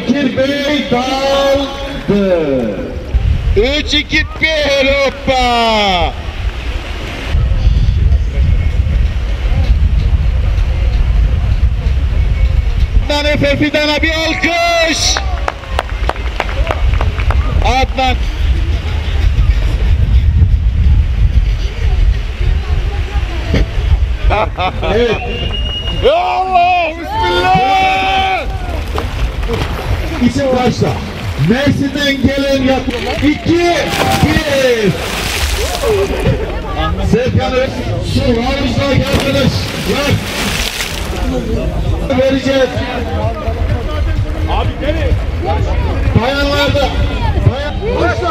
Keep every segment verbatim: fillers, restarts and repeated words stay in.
Bekir Bey daldı. üç iki bir hoppa. Efe Fidan'a bir alkış. Adnan. Evet. Ya Allah, bismillah. İsim başla. Mersin'den gelen yaklaşık iki bir. Serkan Öz, şu varmışlar arkadaşlar. Vereceğiz. Abi nereye? Bayanlarda. Bayan, başla.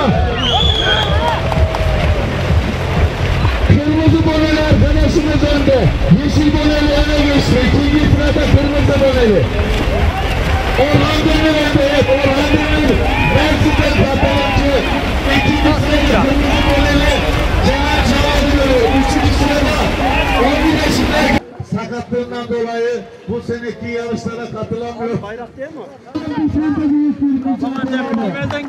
Kırmızı boneli arkadaşımız önde. Yeşil boneli öne geçti. İkinci sırada kırmızı boneli. Orhan Demir önde. Evet, Orhan Demir. Mersin'den patlayıcı. İkinci sırada kırmızı boneli. Cemal Çağrı görüyor. Üçüncü sırada on bir yaşında. Sakatlığından dolayı bu seneki yarışlara katılamıyor. Bayrak değil mi?